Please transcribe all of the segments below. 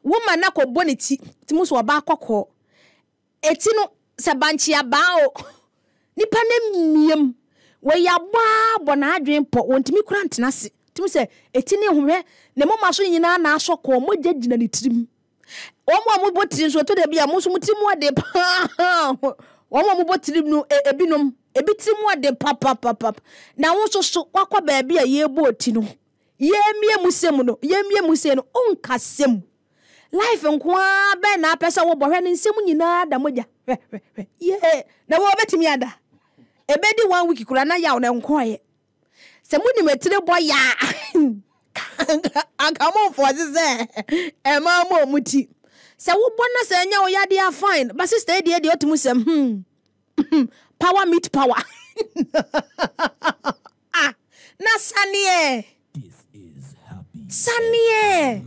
woman na ko boneti timu so ba akokọ eti no se banchi aba o nipa na miem we ya ba na adwen po wontimi kura ntena se timu se eti ne hohwe ne mama so nyina na asokọ mo gyagina ne tirim omo amu botiri so to de bia mo so mutimu ade pa omo amu botiri no ebinom ebitimu ade papa na wo so wakọ ba bia ye boti no yemie musem no onkasem life nkwa be na apesa wo bohwe ne nsem nyina da moja ye na wo betimi ada ebedi 1 week kura na yaw na nkoye se muni metire boya agamo fozi se e ma mo muti se wo bona se nya wo yade a fine but sister de otumu sem power meet power na sanie Sanie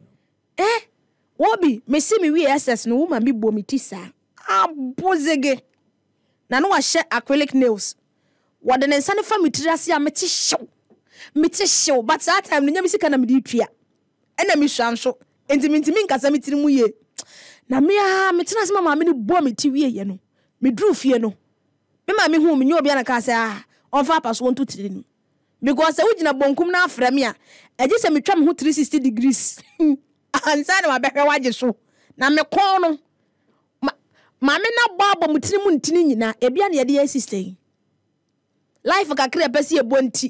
Wobi mesi mi wi SS no woman bi bo mi ti sa abozege na no wa hye acrylic nails wode ne nsa ne fa mitiri ase a meti hyew but that time nya mi sika na mi di twia ena mi hwanso entimi nkasa mitiri mu ye na me a metena se mama me ne bo mi ti wie ye no me dru fie no me ma me hu me nyo bia na ka se onfa paso won to tiri ni because we gina bonkum na afra me a eje se metwa me ho 360 degrees ansa na mabehwe waje so na me kon no ma me na babo mutini mu ntini nyina ebia na ye de sister life kakre pesi e bonti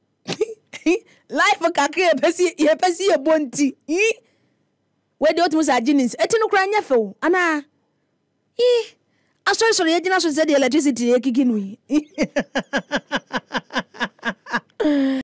life kakre pesi e bonti we de otumu sa jeans eti no kura nya fe o ana asori ye gina so se de electricity e kiki no